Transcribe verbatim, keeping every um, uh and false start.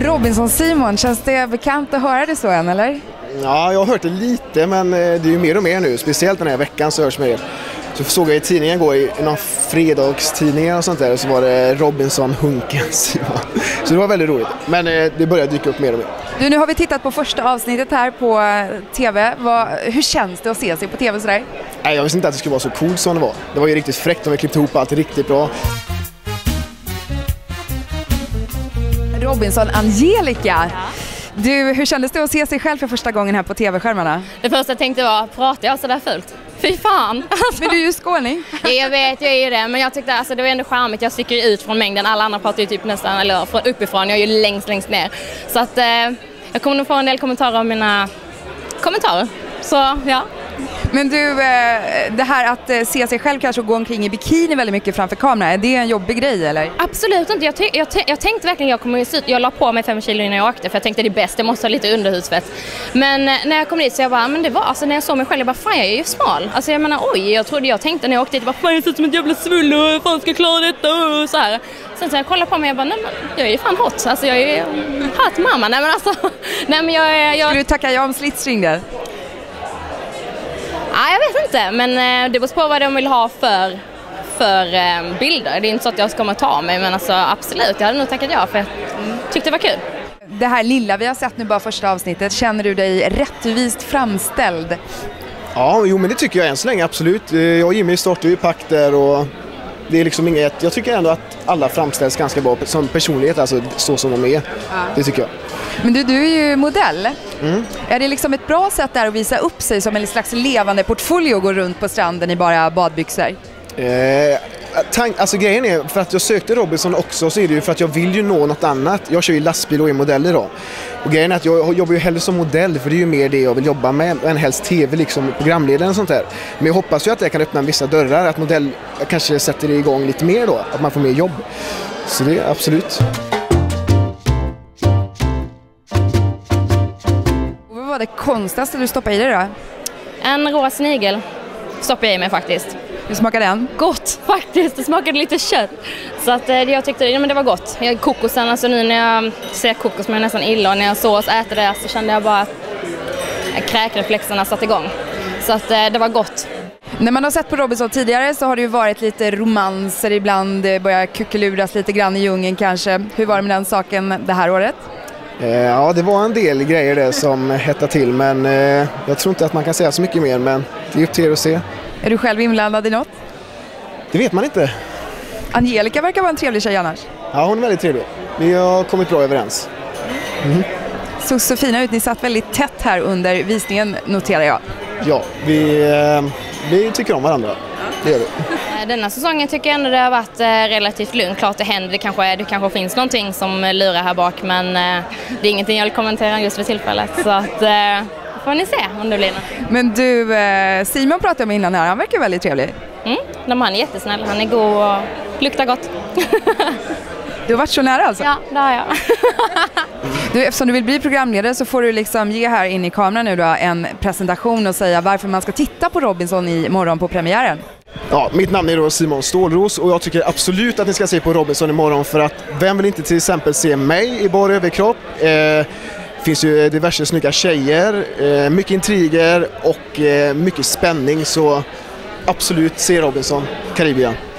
Robinson-Simon, känns det bekant att höra det så än, eller? Ja, jag har hört det lite, men det är ju mer och mer nu. Speciellt den här veckan så hörs mer. Så såg jag i tidningen gå i någon fredagstidning och sånt där, så var det Robinson-hunken Simon. Så det var väldigt roligt. Men det började dyka upp mer och mer. Du, nu har vi tittat på första avsnittet här på tv. Vad, hur känns det att se sig på tv sådär? Nej, jag visste inte att det skulle vara så coolt som det var. Det var ju riktigt fräckt, de har klippt ihop allt riktigt bra. Robinson Angelica. Ja. Du, hur kändes det att se sig själv för första gången här på tv-skärmarna? Det första jag tänkte var, pratar jag så där fult? Fy fan! Men du är ju skåning. Ja, jag vet, jag är ju det. Men jag tyckte alltså, det var ändå charmigt. Jag sticker ut från mängden. Alla andra pratar ju typ nästan eller från uppifrån. Jag är ju längst, längst ner. Så att eh, jag kommer nog få en del kommentarer av mina kommentarer. Så, ja. Men du, det här att se sig själv kanske gå omkring i bikini väldigt mycket framför kameran, är det en jobbig grej eller? Absolut inte. Jag, jag, jag tänkte verkligen jag kommer ut. Jag la på mig fem kilo innan jag åkte för jag tänkte det är bäst, jag måste ha lite underhudsfett. Men när jag kom dit så jag bara, men det var alltså när jag såg mig själv, jag bara, fan jag är ju smal. Alltså jag menar, oj, jag trodde jag tänkte när jag åkte dit, jag bara, fan jag ser ut som ett jävla svull och hur fan ska jag klara detta och så här. Sen så jag kollade på mig jag bara, nej men jag är ju fan hot. Alltså jag är hot mamma. Nej men alltså, nej men jag... jag... Skulle du tacka ja om slitstring där? Ja, jag vet inte, men det beror på vad de vill ha för, för eh, bilder. Det är inte så att jag ska ta mig, men alltså, absolut, jag hade nog tackat ja för jag tyckte det var kul. Det här lilla vi har sett nu bara första avsnittet, känner du dig rättvist framställd? Ja, jo men det tycker jag än så länge, absolut. Jag och Jimmy startar ju pack där och det är liksom inget, jag tycker ändå att alla framställs ganska bra som personlighet, alltså så som de är. Ja. Det tycker jag. Men du, du är ju modell. Mm. Är det liksom ett bra sätt där att visa upp sig som en slags levande portfolio och gå runt på stranden i bara badbyxor? Eh, tank, alltså grejen är, för att jag sökte Robinson också så är det ju för att jag vill ju nå något annat. Jag kör ju lastbil och är modell idag. Och grejen är att jag jobbar ju hellre som modell, för det är ju mer det jag vill jobba med än helst tv, liksom programledare och sånt där. Men jag hoppas ju att det kan öppna vissa dörrar, att modell kanske sätter det igång lite mer då, att man får mer jobb. Så det är absolut. Vad var det konstigaste du stoppade i dig då? En rå snigel stoppade jag i mig faktiskt. Hur smakar den? Gott faktiskt, det smakade lite kött. Så att det jag tyckte, ja, men det var gott. Jag, kokosen, alltså nu när jag ser kokos men nästan illa och när jag såg oss äta det så kände jag bara att kräkreflexerna satt igång. Så att det var gott. När man har sett på Robinson tidigare så har det ju varit lite romanser ibland, börjar kuckeluras lite grann i djungeln kanske. Hur var det med den saken det här året? Ja, det var en del grejer där som hettade till, men eh, jag tror inte att man kan säga så mycket mer, men det är upp till er att se. Är du själv inblandad i något? Det vet man inte. Angelica verkar vara en trevlig tjej annars. Ja, hon är väldigt trevlig. Vi har kommit bra överens. Mm. Såg så fina ut, ni satt väldigt tätt här under visningen, noterar jag. Ja, vi, eh, vi tycker om varandra. Det gör vi. Denna säsongen tycker jag ändå det har varit relativt lugnt. Klart det händer, det kanske, det kanske finns någonting som lurar här bak, men det är ingenting jag vill kommentera just för tillfället. Så att, får ni se om det blir något. Men du, Simon pratade med innan här, han verkar väldigt trevlig. Mm, han är jättesnäll, han är god och luktar gott. Du har varit så nära alltså? Ja, det har jag. Du, eftersom du vill bli programledare så får du liksom ge här in i kameran nu då en presentation och säga varför man ska titta på Robinson i morgon på premiären. Ja, mitt namn är då Simon Stålros och jag tycker absolut att ni ska se på Robinson imorgon, för att vem vill inte till exempel se mig i bara överkropp? Eh, finns ju diverse snygga tjejer, eh, mycket intriger och eh, mycket spänning, så absolut se Robinson Karibien.